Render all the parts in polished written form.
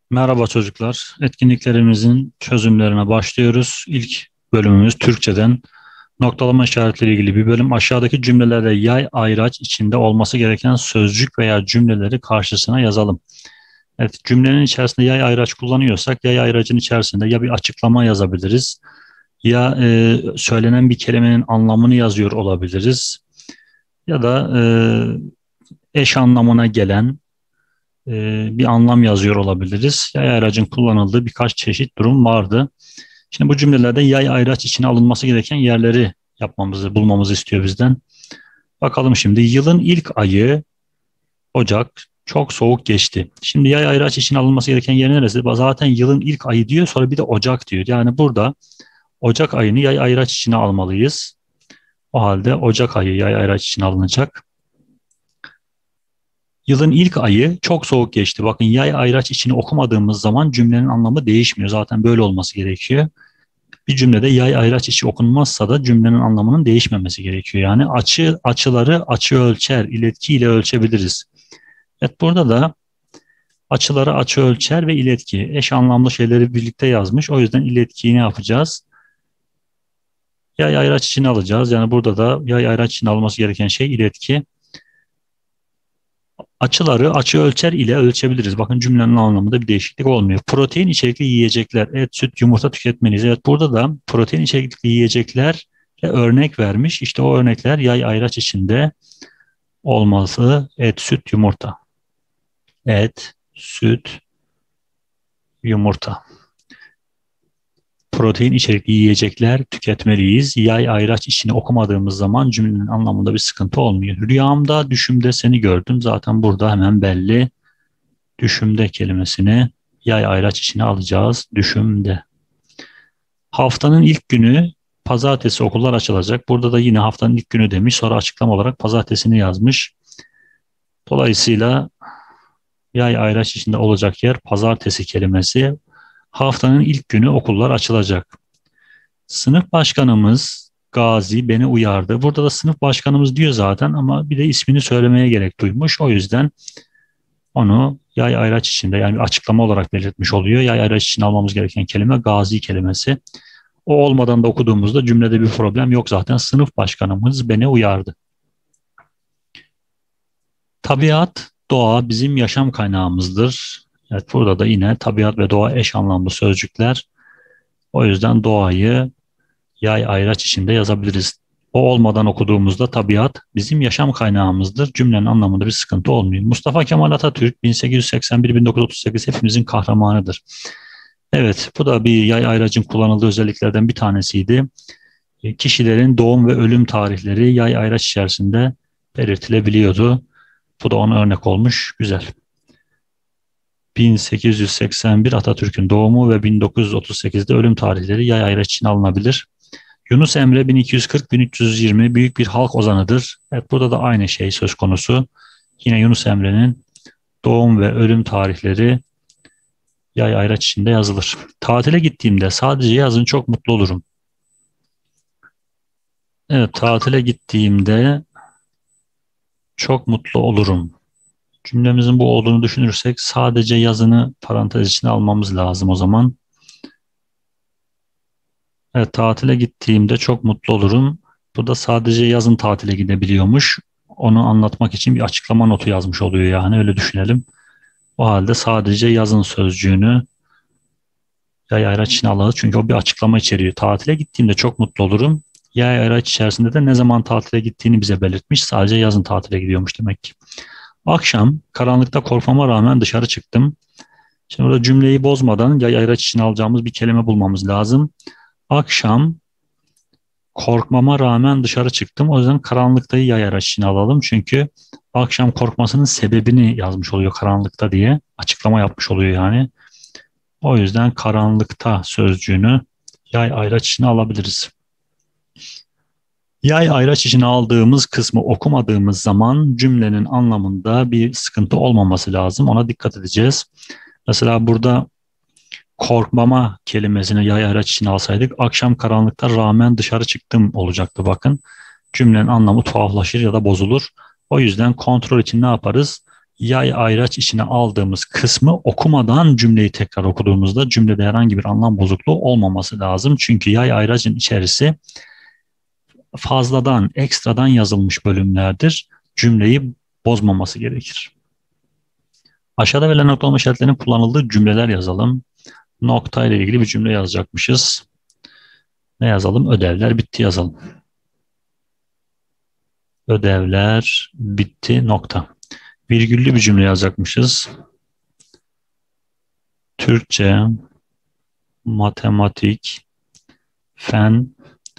Merhaba çocuklar. Etkinliklerimizin çözümlerine başlıyoruz. İlk bölümümüz Türkçeden. Noktalama işaretleriyle ilgili bir bölüm. Aşağıdaki cümlelerde yay ayraç içinde olması gereken sözcük veya cümleleri karşısına yazalım. Evet, cümlenin içerisinde yay ayraç kullanıyorsak yay ayracın içerisinde ya bir açıklama yazabiliriz ya söylenen bir kelimenin anlamını yazıyor olabiliriz ya da eş anlamına gelen bir anlam yazıyor olabiliriz. Yay ayracın kullanıldığı birkaç çeşit durum vardı. Şimdi bu cümlelerde yay ayraç içine alınması gereken yerleri bulmamızı istiyor bizden. Bakalım şimdi yılın ilk ayı Ocak çok soğuk geçti. Şimdi yay ayraç içine alınması gereken yer neresi? Zaten yılın ilk ayı diyor, sonra bir de Ocak diyor. Yani burada Ocak ayını yay ayraç içine almalıyız. O halde Ocak ayı yay ayraç içine alınacak. Yılın ilk ayı çok soğuk geçti. Bakın yay ayraç içini okumadığımız zaman cümlenin anlamı değişmiyor. Zaten böyle olması gerekiyor. Bir cümlede yay ayraç içi okunmazsa da cümlenin anlamının değişmemesi gerekiyor. Yani açıları açı ölçer, iletki ile ölçebiliriz. Evet, burada da açıları açı ölçer ve iletki eş anlamlı şeyleri birlikte yazmış. O yüzden iletkiyi ne yapacağız? Yay ayraç içine alacağız. Yani burada da yay ayraç için alması gereken şey iletki. Açıları açı ölçer ile ölçebiliriz. Bakın cümlenin anlamında bir değişiklik olmuyor. Protein içerikli yiyecekler, et, süt, yumurta tüketmeliyiz. Evet, burada da protein içerikli yiyecekler örnek vermiş. İşte o örnekler yay ayraç içinde olması: et, süt, yumurta. Et, süt, yumurta. Protein içerikli yiyecekler tüketmeliyiz. Yay ayraç içini okumadığımız zaman cümlenin anlamında bir sıkıntı olmuyor. Rüyamda, düşümde seni gördüm. Zaten burada hemen belli. Düşümde kelimesini yay ayraç içine alacağız. Düşümde. Haftanın ilk günü pazartesi okullar açılacak. Burada da yine haftanın ilk günü demiş. Sonra açıklama olarak pazartesini yazmış. Dolayısıyla yay ayraç içinde olacak yer pazartesi kelimesi. Haftanın ilk günü okullar açılacak. Sınıf başkanımız Gazi beni uyardı. Burada da sınıf başkanımız diyor zaten ama bir de ismini söylemeye gerek duymuş. O yüzden onu yay ayraç içinde, yani bir açıklama olarak belirtmiş oluyor. Yay ayraç için almamız gereken kelime Gazi kelimesi. O olmadan da okuduğumuzda cümlede bir problem yok zaten. Sınıf başkanımız beni uyardı. Tabiat, doğa bizim yaşam kaynağımızdır. Evet, burada da yine tabiat ve doğa eş anlamlı sözcükler. O yüzden doğayı yay ayraç içinde yazabiliriz. O olmadan okuduğumuzda tabiat bizim yaşam kaynağımızdır. Cümlenin anlamında bir sıkıntı olmuyor. Mustafa Kemal Atatürk 1881-1938 hepimizin kahramanıdır. Evet, bu da bir yay ayracın kullanıldığı özelliklerden bir tanesiydi. Kişilerin doğum ve ölüm tarihleri yay ayraç içerisinde belirtilebiliyordu. Bu da ona örnek olmuş. Güzel. 1881 Atatürk'ün doğumu ve 1938'de ölüm tarihleri yay ayraç için alınabilir. Yunus Emre 1240-1320 büyük bir halk ozanıdır. Evet, burada da aynı şey söz konusu. Yine Yunus Emre'nin doğum ve ölüm tarihleri yay ayraç içinde yazılır. Tatile gittiğimde sadece yazın çok mutlu olurum. Evet, tatile gittiğimde çok mutlu olurum. Cümlemizin bu olduğunu düşünürsek sadece yazını parantez içine almamız lazım o zaman. Evet, tatile gittiğimde çok mutlu olurum. Burada sadece yazın tatile gidebiliyormuş. Onu anlatmak için bir açıklama notu yazmış oluyor, yani öyle düşünelim. O halde sadece yazın sözcüğünü yay ayraç içine alalım. Çünkü o bir açıklama içeriyor. Tatile gittiğimde çok mutlu olurum. Yay ayraç içerisinde de ne zaman tatile gittiğini bize belirtmiş. Sadece yazın tatile gidiyormuş demek ki. Akşam karanlıkta korkmama rağmen dışarı çıktım. Şimdi burada cümleyi bozmadan yay ayraç içine alacağımız bir kelime bulmamız lazım. Akşam korkmama rağmen dışarı çıktım. O yüzden karanlıktayı yay ayraç içine alalım. Çünkü akşam korkmasının sebebini yazmış oluyor karanlıkta diye. Açıklama yapmış oluyor yani. O yüzden karanlıkta sözcüğünü yay ayraç içine alabiliriz. Yay ayraç içine aldığımız kısmı okumadığımız zaman cümlenin anlamında bir sıkıntı olmaması lazım. Ona dikkat edeceğiz. Mesela burada korkmama kelimesini yay ayraç içine alsaydık akşam karanlıkta rağmen dışarı çıktım olacaktı bakın. Cümlenin anlamı tuhaflaşır ya da bozulur. O yüzden kontrol için ne yaparız? Yay ayraç içine aldığımız kısmı okumadan cümleyi tekrar okuduğumuzda cümlede herhangi bir anlam bozukluğu olmaması lazım. Çünkü yay ayracın içerisi fazladan, ekstradan yazılmış bölümlerdir. Cümleyi bozmaması gerekir. Aşağıda verilen noktalama işaretlerinin kullanıldığı cümleler yazalım. Nokta ile ilgili bir cümle yazacakmışız. Ne yazalım? Ödevler bitti yazalım. Ödevler bitti nokta. Virgüllü bir cümle yazacakmışız. Türkçe, matematik, fen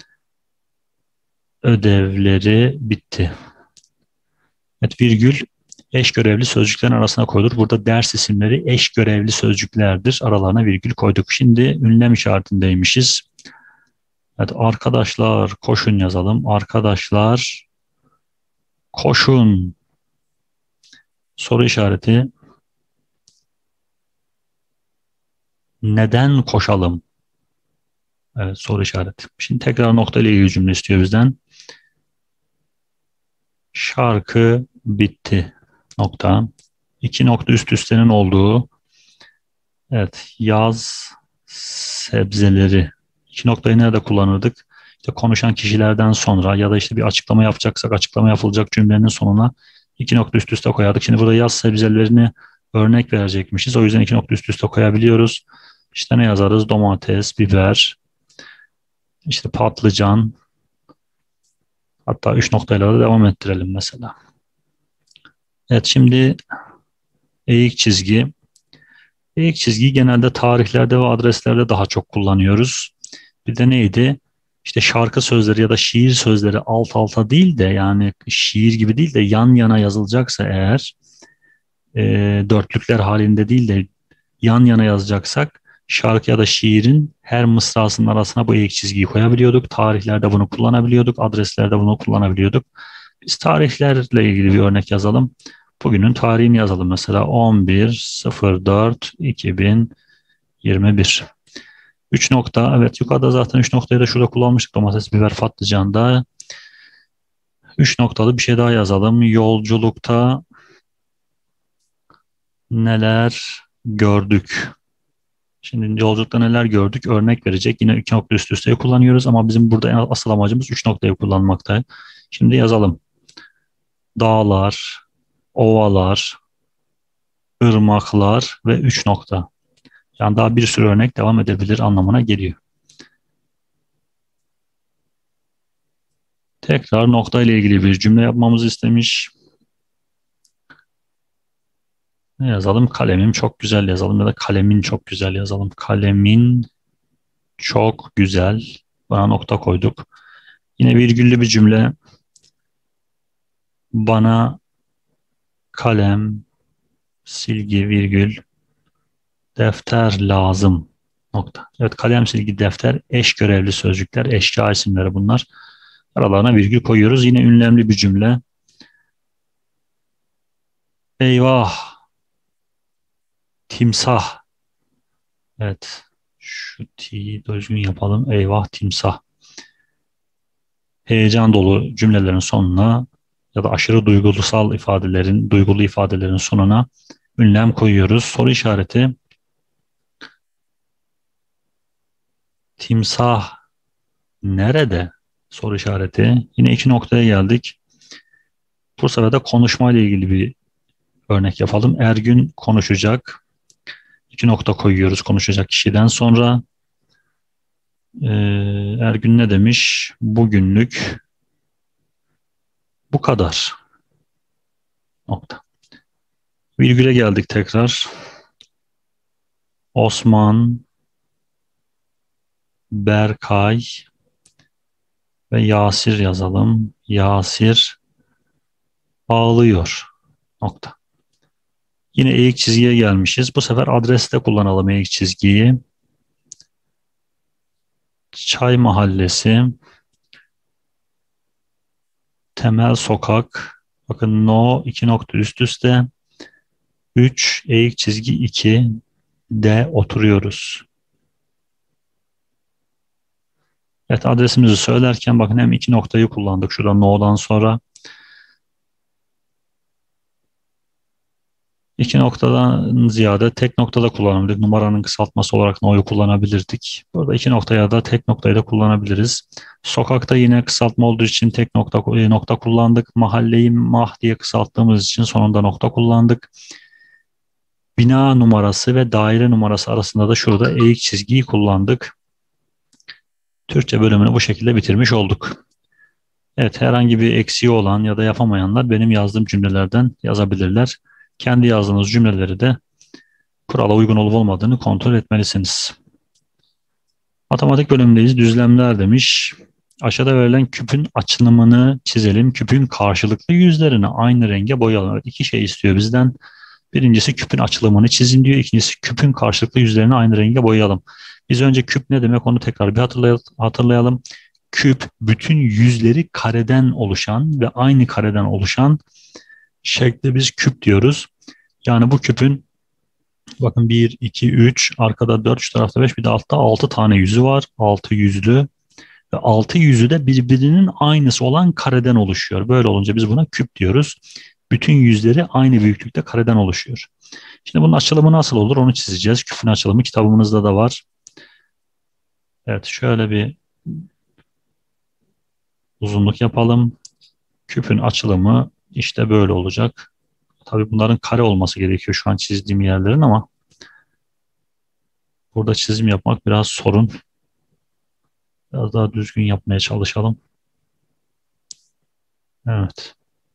ödevleri bitti. Evet, virgül eş görevli sözcüklerin arasına koyulur. Burada ders isimleri eş görevli sözcüklerdir. Aralarına virgül koyduk. Şimdi ünlem işaretindeymişiz. Evet, arkadaşlar koşun yazalım. Arkadaşlar koşun. Soru işareti. Neden koşalım? Evet, soru işareti. Şimdi tekrar nokta ile ilgili cümle istiyor bizden. Şarkı bitti. Nokta. İki nokta üst üstenin olduğu. Evet, yaz sebzeleri. İki noktayı nerede kullanırdık? İşte konuşan kişilerden sonra ya da işte bir açıklama yapacaksak açıklama yapılacak cümlenin sonuna iki nokta üst üste koyardık. Şimdi burada yaz sebzelerini örnek verecekmişiz. O yüzden iki nokta üst üste koyabiliyoruz. İşte ne yazarız? Domates, biber, işte patlıcan. Hatta üç noktayla da devam ettirelim mesela. Evet, şimdi eğik çizgi. Eğik çizgiyi genelde tarihlerde ve adreslerde daha çok kullanıyoruz. Bir de neydi? İşte şarkı sözleri ya da şiir sözleri alt alta değil de, yani şiir gibi değil de yan yana yazılacaksa eğer, e, dörtlükler halinde değil de yan yana yazacaksak şarkı ya da şiirin her mısrasının arasına bu eğik çizgiyi koyabiliyorduk. Tarihlerde bunu kullanabiliyorduk. Adreslerde bunu kullanabiliyorduk. Biz tarihlerle ilgili bir örnek yazalım. Bugünün tarihini yazalım mesela 11.04.2021. 3 nokta, evet, yukarıda zaten 3 noktayı da şurada kullanmıştık, domates, biber, patlıcanda. 3 noktalı bir şey daha yazalım. Yolculukta neler gördük? Şimdi yolculukta neler gördük örnek verecek. Yine 2 nokta üst üste kullanıyoruz ama bizim burada asıl amacımız 3 noktayı kullanmakta. Şimdi yazalım. Dağlar, ovalar, ırmaklar ve 3 nokta. Yani daha bir sürü örnek devam edebilir anlamına geliyor. Tekrar nokta ile ilgili bir cümle yapmamızı istemiş. Ne yazalım? Kalemim çok güzel yazalım ya da kalemin çok güzel yazalım. Kalemin çok güzel. Bana nokta koyduk. Yine virgüllü bir cümle. Bana kalem, silgi, virgül, defter lazım. Nokta. Evet, kalem, silgi, defter eş görevli sözcükler, eşya isimleri bunlar. Aralarına virgül koyuyoruz. Yine ünlemli bir cümle. Eyvah, timsah. Evet, şu t'yi düzgün yapalım. Eyvah, timsah. Heyecan dolu cümlelerin sonuna ya da aşırı duygulu ifadelerin sonuna ünlem koyuyoruz. Soru işareti. Timsah nerede? Soru işareti. Yine iki noktaya geldik. Bu sefer de konuşma ile ilgili bir örnek yapalım. Ergün konuşacak. İki nokta koyuyoruz konuşacak kişiden sonra. Ergün ne demiş? Bugünlük bu kadar. Nokta. Virgüle geldik tekrar. Osman, Berkay ve Yasir yazalım. Yasir ağlıyor. Nokta. Yine eğik çizgiye gelmişiz. Bu sefer adreste kullanalım eğik çizgiyi. Çay Mahallesi, Temel Sokak. Bakın no, iki nokta üst üste. 3 eğik çizgi 2 de oturuyoruz. Evet, adresimizi söylerken bakın hem iki noktayı kullandık şurada no'dan sonra. İki noktadan ziyade tek noktada kullanabilirdik. Numaranın kısaltması olarak no'yu kullanabilirdik. Burada iki noktaya da tek noktayı da kullanabiliriz. Sokakta yine kısaltma olduğu için tek nokta kullandık. Mahalleyi mah diye kısalttığımız için sonunda nokta kullandık. Bina numarası ve daire numarası arasında da şurada eğik çizgiyi kullandık. Türkçe bölümünü bu şekilde bitirmiş olduk. Evet, herhangi bir eksiği olan ya da yapamayanlar benim yazdığım cümlelerden yazabilirler. Kendi yazdığınız cümleleri de kurala uygun olup olmadığını kontrol etmelisiniz. Matematik bölümündeyiz. Düzlemler demiş. Aşağıda verilen küpün açılımını çizelim. Küpün karşılıklı yüzlerini aynı renge boyayalım. Evet, iki şey istiyor bizden. Birincisi küpün açılımını çizin diyor. İkincisi küpün karşılıklı yüzlerini aynı renge boyayalım. Biz önce küp ne demek onu tekrar bir hatırlayalım. Küp bütün yüzleri kareden oluşan ve aynı kareden oluşan şekle biz küp diyoruz. Yani bu küpün bakın 1, 2, 3, arkada 4, şu tarafta 5, bir de altta 6 tane yüzü var. 6 yüzlü ve 6 yüzü de birbirinin aynısı olan kareden oluşuyor. Böyle olunca biz buna küp diyoruz. Bütün yüzleri aynı büyüklükte kareden oluşuyor. Şimdi bunun açılımı nasıl olur onu çizeceğiz. Küpün açılımı kitabımızda da var. Evet, şöyle bir uzunluk yapalım. Küpün açılımı işte böyle olacak. Tabii bunların kare olması gerekiyor şu an çizdiğim yerlerin ama burada çizim yapmak biraz sorun. Biraz daha düzgün yapmaya çalışalım. Evet.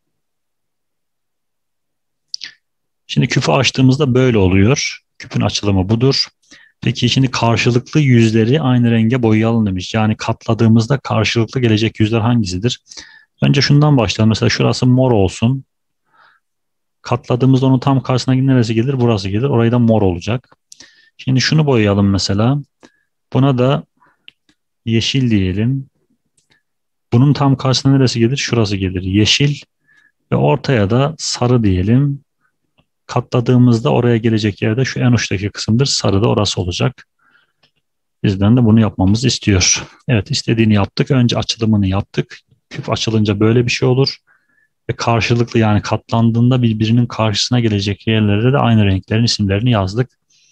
Şimdi küpü açtığımızda böyle oluyor. Küpün açılımı budur. Peki şimdi karşılıklı yüzleri aynı renge boyayalım demiş. Yani katladığımızda karşılıklı gelecek yüzler hangisidir? Önce şundan başlayalım. Mesela şurası mor olsun. Katladığımızda onun tam karşısına neresi gelir? Burası gelir. Orayı da mor olacak. Şimdi şunu boyayalım mesela. Buna da yeşil diyelim. Bunun tam karşısına neresi gelir? Şurası gelir. Yeşil ve ortaya da sarı diyelim. Katladığımızda oraya gelecek yerde şu en uçtaki kısımdır. Sarı da orası olacak. Bizden de bunu yapmamızı istiyor. Evet, istediğini yaptık. Önce açılımını yaptık. Küp açılınca böyle bir şey olur. Ve karşılıklı yani katlandığında birbirinin karşısına gelecek yerlere de aynı renklerin isimlerini yazdık.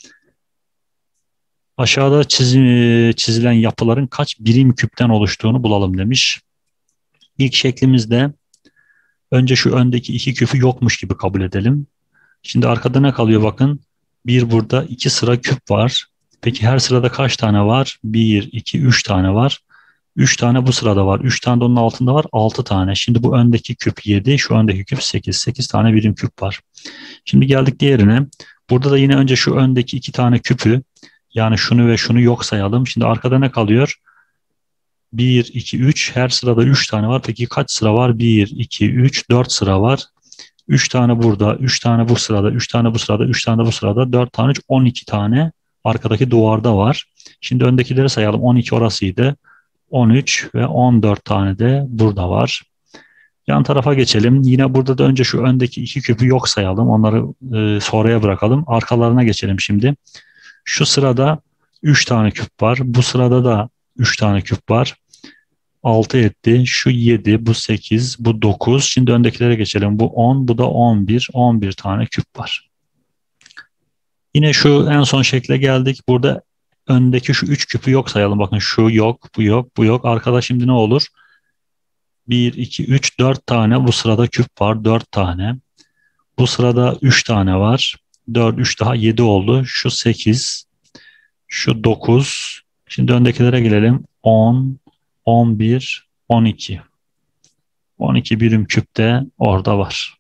Aşağıda çizilen yapıların kaç birim küpten oluştuğunu bulalım demiş. İlk şeklimizde önce şu öndeki iki küpü yokmuş gibi kabul edelim. Şimdi arkada ne kalıyor bakın. Bir burada iki sıra küp var. Peki her sırada kaç tane var? Bir, iki, üç tane var. Üç tane bu sırada var. Üç tane de onun altında var. Altı tane. Şimdi bu öndeki küp 7, şu öndeki küp 8. 8 tane birim küp var. Şimdi geldik diğerine. Burada da yine önce şu öndeki iki tane küpü yani şunu ve şunu yok sayalım. Şimdi arkada ne kalıyor? Bir, 2, 3. Her sırada 3 tane var. Peki kaç sıra var? Bir, iki, üç, 4 sıra var. 3 tane burada, 3 tane bu sırada, 3 tane bu sırada, 3 tane bu sırada, 4 tane, 12 tane arkadaki duvarda var. Şimdi öndekileri sayalım. 12 orasıydı. 13 ve 14 tane de burada var. Yan tarafa geçelim. Yine burada da önce şu öndeki iki küpü yok sayalım. Onları sonraya bırakalım. Arkalarına geçelim şimdi. Şu sırada 3 tane küp var. Bu sırada da 3 tane küp var. 6 etti. Şu 7, bu 8, bu 9. Şimdi öndekilere geçelim. Bu 10, bu da 11. 11 tane küp var. Yine şu en son şekle geldik. Burada öndeki şu 3 küpü yok sayalım. Bakın şu yok, bu yok, bu yok. Arkada şimdi ne olur? 1, 2, 3, 4 tane. Bu sırada küp var. 4 tane. Bu sırada 3 tane var. 4, 3 daha 7 oldu. Şu 8, şu 9. Şimdi öndekilere gelelim. 10, 11, 12. 12 birim küp de orada var.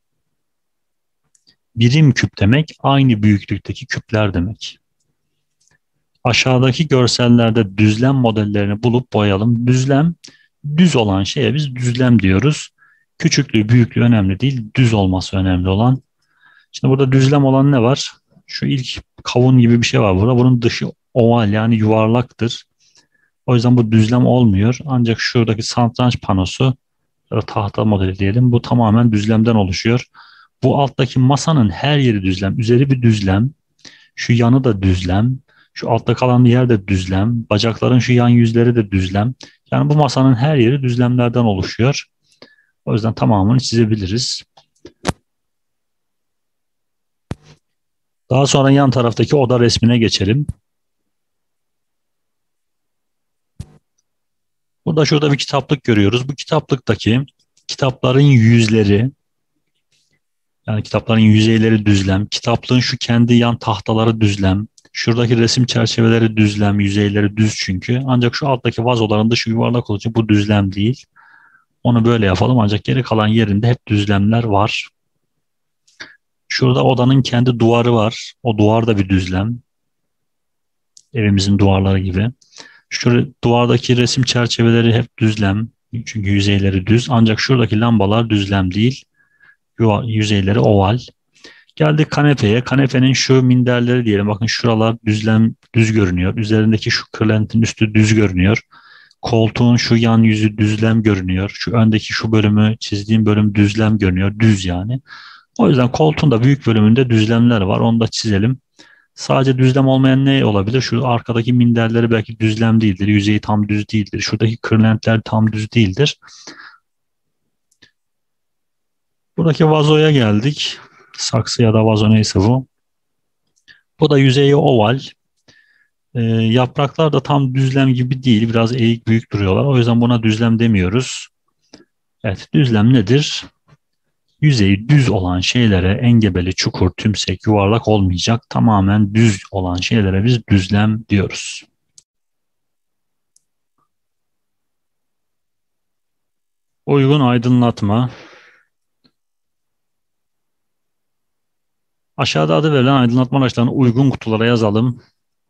Birim küp demek aynı büyüklükteki küpler demek. Aşağıdaki görsellerde düzlem modellerini bulup boyayalım. Düzlem, düz olan şeye biz düzlem diyoruz. Küçüklüğü, büyüklüğü önemli değil, düz olması önemli olan. Şimdi burada düzlem olan ne var? Şu ilk kavun gibi bir şey var burada. Bunun dışı oval yani yuvarlaktır. O yüzden bu düzlem olmuyor. Ancak şuradaki satranç panosu ya da tahta modeli diyelim. Bu tamamen düzlemden oluşuyor. Bu alttaki masanın her yeri düzlem. Üzeri bir düzlem. Şu yanı da düzlem. Şu altta kalan yer de düzlem. Bacakların şu yan yüzleri de düzlem. Yani bu masanın her yeri düzlemlerden oluşuyor. O yüzden tamamını çizebiliriz. Daha sonra yan taraftaki oda resmine geçelim. Burada şurada bir kitaplık görüyoruz. Bu kitaplıktaki kitapların yüzleri, yani kitapların yüzeyleri düzlem, kitaplığın şu kendi yan tahtaları düzlem, şuradaki resim çerçeveleri düzlem, yüzeyleri düz çünkü. Ancak şu alttaki vazoların dışı yuvarlak olacak, bu düzlem değil. Onu böyle yapalım ancak geri kalan yerinde hep düzlemler var. Şurada odanın kendi duvarı var. O duvar da bir düzlem. Evimizin duvarları gibi. Şu duvardaki resim çerçeveleri hep düzlem. Çünkü yüzeyleri düz. Ancak şuradaki lambalar düzlem değil. Yüzeyleri oval. Geldik kanepeye. Kanepenin şu minderleri diyelim. Bakın şuralar düzlem düz görünüyor. Üzerindeki şu kırlentin üstü düz görünüyor. Koltuğun şu yan yüzü düzlem görünüyor. Şu öndeki şu bölümü çizdiğim bölüm düzlem görünüyor. Düz yani. O yüzden koltuğun da büyük bölümünde düzlemler var. Onu da çizelim. Sadece düzlem olmayan ne olabilir? Şu arkadaki minderleri belki düzlem değildir. Yüzeyi tam düz değildir. Şuradaki kırlentler tam düz değildir. Buradaki vazoya geldik. Saksı ya da vazo neyse bu. Bu da yüzeyi oval. Yapraklar da tam düzlem gibi değil. Biraz eğik büyük duruyorlar. O yüzden buna düzlem demiyoruz. Evet, düzlem nedir? Yüzeyi düz olan şeylere engebeli, çukur, tümsek, yuvarlak olmayacak. Tamamen düz olan şeylere biz düzlem diyoruz. Uygun aydınlatma. Aşağıda adı verilen aydınlatma araçlarını uygun kutulara yazalım.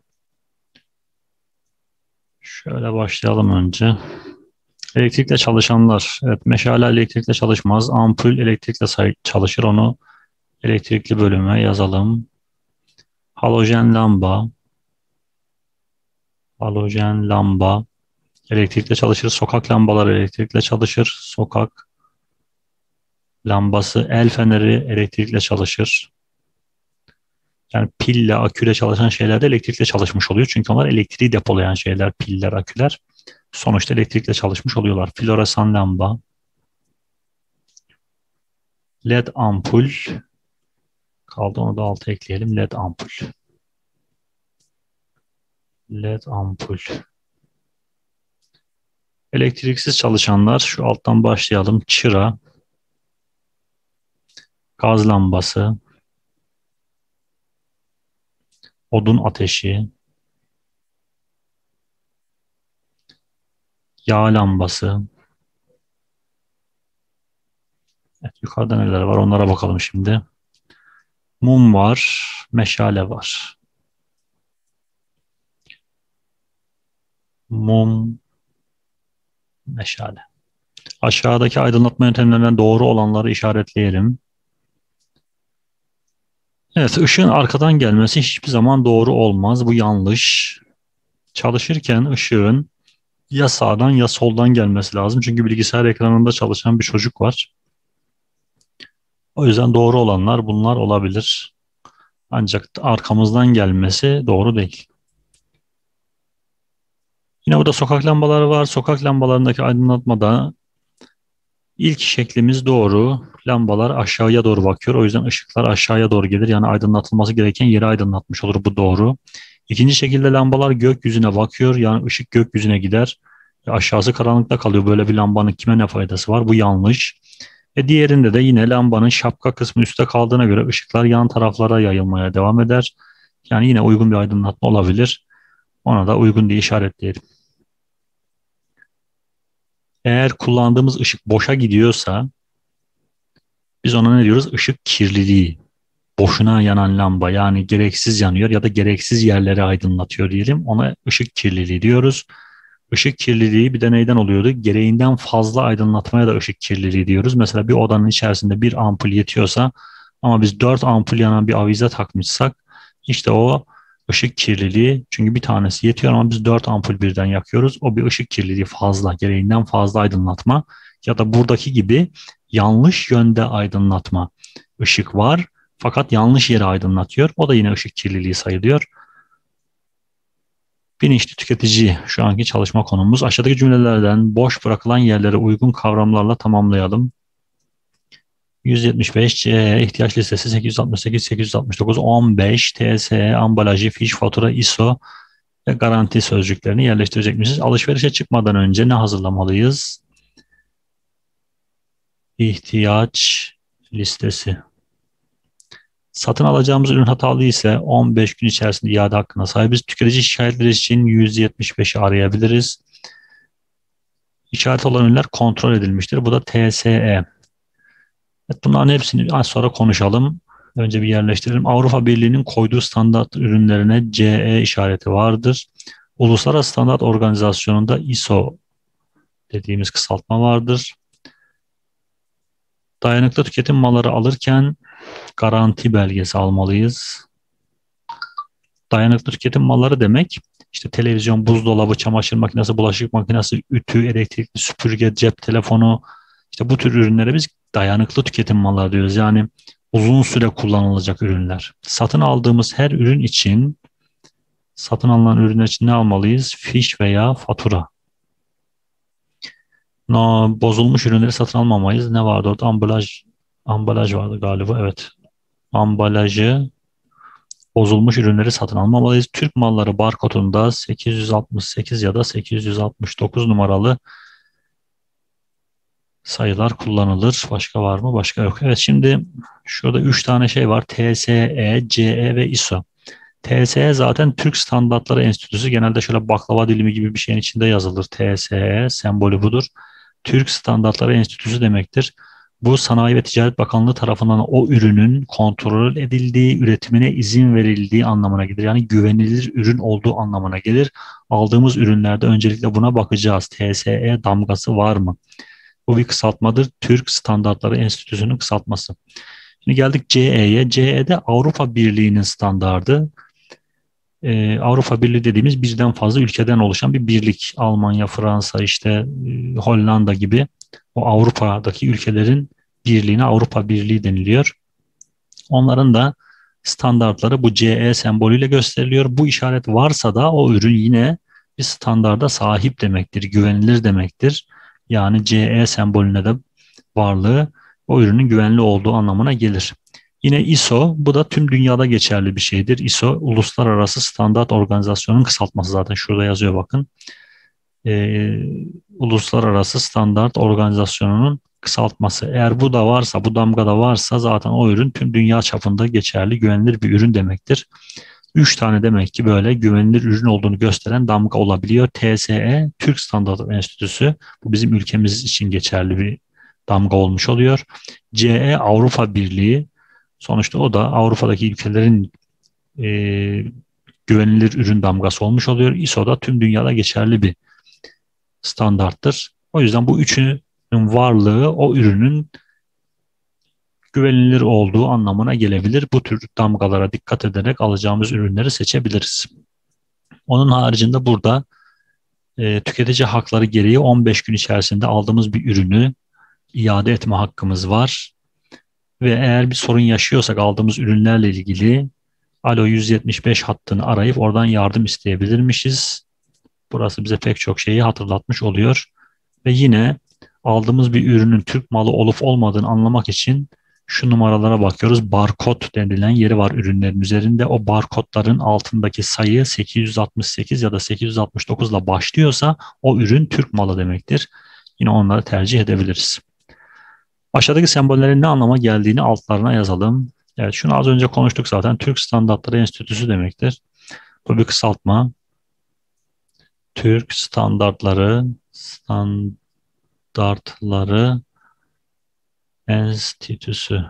Şöyle başlayalım önce. Elektrikle çalışanlar. Evet, meşale elektrikle çalışmaz. Ampul elektrikle çalışır. Onu elektrikli bölüme yazalım. Halojen lamba. Halojen lamba. Elektrikle çalışır. Sokak lambaları elektrikle çalışır. Sokak lambası. El feneri elektrikle çalışır. Yani pille, aküyle çalışan şeyler de elektrikle çalışmış oluyor. Çünkü onlar elektriği depolayan şeyler, piller, aküler. Sonuçta elektrikle çalışmış oluyorlar. Floresan lamba, LED ampul kaldı, onu da alta ekleyelim. LED ampul. LED ampul. Elektriksiz çalışanlar, şu alttan başlayalım. Çıra, gaz lambası, odun ateşi, yağ lambası. Evet, yukarıda neler var onlara bakalım şimdi. Mum var, meşale var. Mum, meşale. Aşağıdaki aydınlatma yöntemlerinden doğru olanları işaretleyelim. Evet, ışığın arkadan gelmesi hiçbir zaman doğru olmaz. Bu yanlış. Çalışırken ışığın ya sağdan ya soldan gelmesi lazım. Çünkü bilgisayar ekranında çalışan bir çocuk var. O yüzden doğru olanlar bunlar olabilir. Ancak arkamızdan gelmesi doğru değil. Yine burada sokak lambaları var. Sokak lambalarındaki aydınlatmada ilk şeklimiz doğru. Lambalar aşağıya doğru bakıyor. O yüzden ışıklar aşağıya doğru gelir. Yani aydınlatılması gereken yeri aydınlatmış olur. Bu doğru. İkinci şekilde lambalar gökyüzüne bakıyor. Yani ışık gökyüzüne gider. Aşağısı karanlıkta kalıyor. Böyle bir lambanın kime ne faydası var? Bu yanlış. Diğerinde de yine lambanın şapka kısmı üstte kaldığına göre ışıklar yan taraflara yayılmaya devam eder. Yani yine uygun bir aydınlatma olabilir. Ona da uygun diye işaretleyelim. Eğer kullandığımız ışık boşa gidiyorsa biz ona ne diyoruz? Işık kirliliği. Boşuna yanan lamba, yani gereksiz yanıyor ya da gereksiz yerleri aydınlatıyor diyelim. Ona ışık kirliliği diyoruz. Işık kirliliği bir de neyden oluyordu? Gereğinden fazla aydınlatmaya da ışık kirliliği diyoruz. Mesela bir odanın içerisinde bir ampul yetiyorsa ama biz 4 ampul yanan bir avize takmışsak işte o ışık kirliliği. Çünkü bir tanesi yetiyor ama biz 4 ampul birden yakıyoruz. O bir ışık kirliliği, fazla, gereğinden fazla aydınlatma ya da buradaki gibi yanlış yönde aydınlatma. Işık var fakat yanlış yere aydınlatıyor. O da yine ışık kirliliği sayılıyor. Bilinçli tüketici şu anki çalışma konumuz. Aşağıdaki cümlelerden boş bırakılan yerlere uygun kavramlarla tamamlayalım. 175 CE ihtiyaç listesi 868, 869, 15 TSE ambalajı, fiş, fatura, ISO ve garanti sözcüklerini yerleştirecekmişiz. Alışverişe çıkmadan önce ne hazırlamalıyız? İhtiyaç listesi. Satın alacağımız ürün hatalı ise 15 gün içerisinde iade hakkına sahibiz. Tüketici şikayetleri için 175'i arayabiliriz. İşaret olan ürünler kontrol edilmiştir. Bu da TSE. Evet, bunların hepsini az sonra konuşalım. Önce bir yerleştirelim. Avrupa Birliği'nin koyduğu standart ürünlerine CE işareti vardır. Uluslararası Standart Organizasyonu'nda ISO dediğimiz kısaltma vardır. Dayanıklı tüketim malları alırken garanti belgesi almalıyız. Dayanıklı tüketim malları demek işte televizyon, buzdolabı, çamaşır makinesi, bulaşık makinesi, ütü, elektrikli süpürge, cep telefonu, işte bu tür ürünlere biz dayanıklı tüketim malları diyoruz. Yani uzun süre kullanılacak ürünler. Satın alınan ürünler için ne almalıyız? Fiş veya fatura. No, bozulmuş ürünleri satın almamayız. Ne vardı orada? Ambalaj vardı galiba. Evet. Ambalajı bozulmuş ürünleri satın almamalıyız. Türk malları barkodunda 868 ya da 869 numaralı sayılar kullanılır. Başka var mı? Başka yok. Evet, şimdi şurada 3 tane şey var. TSE, CE ve ISO. TSE zaten Türk Standartları Enstitüsü. Genelde şöyle baklava dilimi gibi bir şeyin içinde yazılır. TSE sembolü budur. Türk Standartları Enstitüsü demektir. Bu Sanayi ve Ticaret Bakanlığı tarafından o ürünün kontrol edildiği, üretimine izin verildiği anlamına gelir. Yani güvenilir ürün olduğu anlamına gelir. Aldığımız ürünlerde öncelikle buna bakacağız. TSE damgası var mı? Bu bir kısaltmadır. Türk Standartları Enstitüsü'nün kısaltması. Şimdi geldik CE'ye. CE'de Avrupa Birliği'nin standardı. Avrupa Birliği dediğimiz birden fazla ülkeden oluşan bir birlik. Almanya, Fransa, işte Hollanda gibi o Avrupa'daki ülkelerin birliğine Avrupa Birliği deniliyor. Onların da standartları bu CE sembolüyle gösteriliyor. Bu işaret varsa da o ürün yine bir standarda sahip demektir, güvenilir demektir. Yani CE sembolüne de varlığı o ürünün güvenli olduğu anlamına gelir. Yine ISO, bu da tüm dünyada geçerli bir şeydir. ISO, Uluslararası Standart Organizasyonun kısaltması, zaten şurada yazıyor bakın. Ee, Uluslararası Standart Organizasyonu'nun kısaltması. Eğer bu da varsa, bu damga da varsa zaten o ürün tüm dünya çapında geçerli, güvenilir bir ürün demektir. 3 tane demek ki böyle güvenilir ürün olduğunu gösteren damga olabiliyor. TSE, Türk Standart Enstitüsü, bu bizim ülkemiz için geçerli bir damga olmuş oluyor. CE, Avrupa Birliği, sonuçta o da Avrupa'daki ülkelerin e, güvenilir ürün damgası olmuş oluyor. ISO da tüm dünyada geçerli bir standarttır. O yüzden bu üçünün varlığı o ürünün güvenilir olduğu anlamına gelebilir. Bu tür damgalara dikkat ederek alacağımız ürünleri seçebiliriz. Onun haricinde burada tüketici hakları gereği 15 gün içerisinde aldığımız bir ürünü iade etme hakkımız var. Ve eğer bir sorun yaşıyorsak aldığımız ürünlerle ilgili Alo 175 hattını arayıp oradan yardım isteyebilirmişiz. Burası bize pek çok şeyi hatırlatmış oluyor. Ve yine aldığımız bir ürünün Türk malı olup olmadığını anlamak için şu numaralara bakıyoruz. Barkod denilen yeri var ürünlerin üzerinde. O barkodların altındaki sayı 868 ya da 869 ile başlıyorsa o ürün Türk malı demektir. Yine onları tercih edebiliriz. Aşağıdaki sembollerin ne anlama geldiğini altlarına yazalım. Evet, şunu az önce konuştuk zaten. Türk Standartları Enstitüsü demektir. Bu bir kısaltma. Türk Standartları Enstitüsü.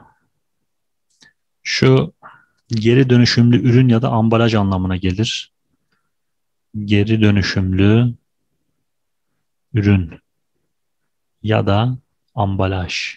Şu geri dönüşümlü ürün ya da ambalaj anlamına gelir. Geri dönüşümlü ürün ya da ambalaj.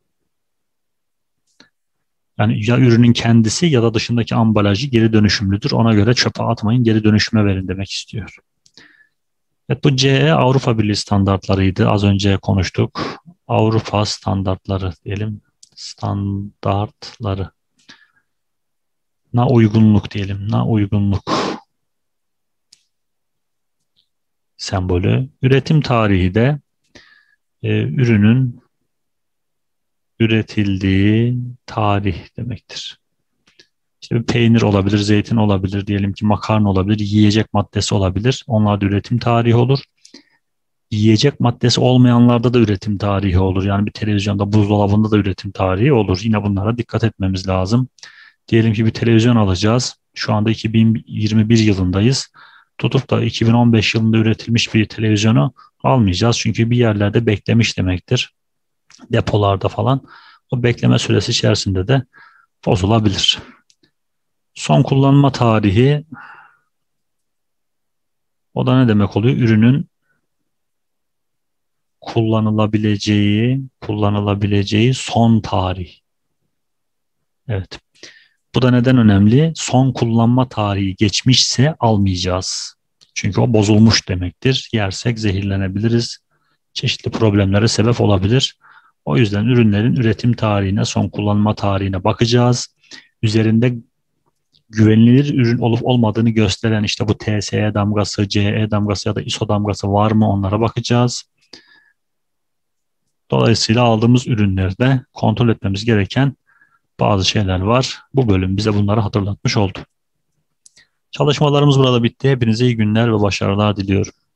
Yani ya ürünün kendisi ya da dışındaki ambalajı geri dönüşümlüdür. Ona göre çöpe atmayın, geri dönüşüme verin demek istiyor. Evet, bu CE Avrupa Birliği standartlarıydı. Az önce konuştuk. Avrupa standartları diyelim. Standartları. Na uygunluk diyelim. Na uygunluk sembolü. Üretim tarihi de ürünün üretildiği tarih demektir. İşte bir peynir olabilir, zeytin olabilir, diyelim ki makarna olabilir, yiyecek maddesi olabilir. Onlar da üretim tarihi olur. Yiyecek maddesi olmayanlarda da üretim tarihi olur. Yani bir televizyonda, buzdolabında da üretim tarihi olur. Yine bunlara dikkat etmemiz lazım. Diyelim ki bir televizyon alacağız. Şu anda 2021 yılındayız. Tutup da 2015 yılında üretilmiş bir televizyonu almayacağız. Çünkü bir yerlerde beklemiş demektir. Depolarda falan. O bekleme süresi içerisinde de bozulabilir. Son kullanma tarihi, o da ne demek oluyor? Ürünün kullanılabileceği son tarih. Evet. Bu da neden önemli? Son kullanma tarihi geçmişse almayacağız. Çünkü o bozulmuş demektir. Yersek zehirlenebiliriz. Çeşitli problemlere sebep olabilir. O yüzden ürünlerin üretim tarihine, son kullanma tarihine bakacağız. Üzerinde güvenilir ürün olup olmadığını gösteren işte bu TSE damgası, CE damgası ya da ISO damgası var mı, onlara bakacağız. Dolayısıyla aldığımız ürünlerde kontrol etmemiz gereken bazı şeyler var. Bu bölüm bize bunları hatırlatmış oldu. Çalışmalarımız burada bitti. Hepinize iyi günler ve başarılar diliyorum.